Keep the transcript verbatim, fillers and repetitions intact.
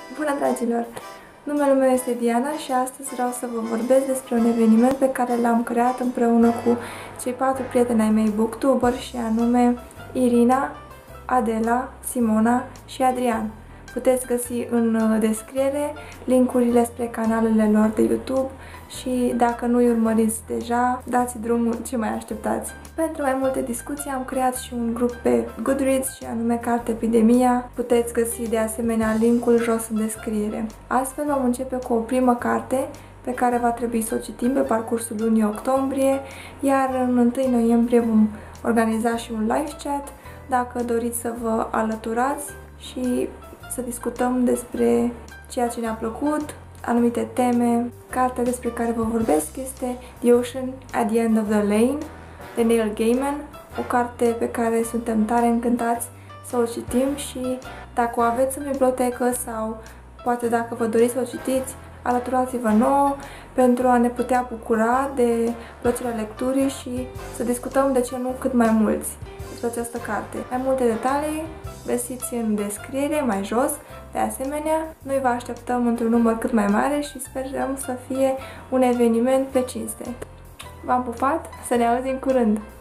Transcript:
Bună, dragilor! Numele meu este Diana și astăzi vreau să vă vorbesc despre un eveniment pe care l-am creat împreună cu cei patru prieteni ai mei booktuber și anume Irina, Adela, Simona și Adrian. Puteți găsi în descriere link-urile spre canalele lor de YouTube și dacă nu îi urmăriți deja, dați drumul, ce mai așteptați. Pentru mai multe discuții am creat și un grup pe Goodreads și anume Carte Epidemia. Puteți găsi de asemenea linkul jos în descriere. Astfel vom începe cu o primă carte pe care va trebui să o citim pe parcursul lunii octombrie, iar în întâi noiembrie vom organiza și un live chat dacă doriți să vă alăturați și să discutăm despre ceea ce ne-a plăcut, anumite teme. Cartea despre care vă vorbesc este The Ocean at the End of the Lane de Neil Gaiman, o carte pe care suntem tare încântați să o citim și dacă o aveți în bibliotecă sau poate dacă vă doriți să o citiți, alăturați-vă nouă pentru a ne putea bucura de plăcerea lecturii și să discutăm, de ce nu, cât mai mulți despre această carte. Mai multe detalii găsiți în descriere mai jos. De asemenea, noi vă așteptăm într-un număr cât mai mare și sperăm să fie un eveniment pe cinste. V-am pupat, să ne auzim curând!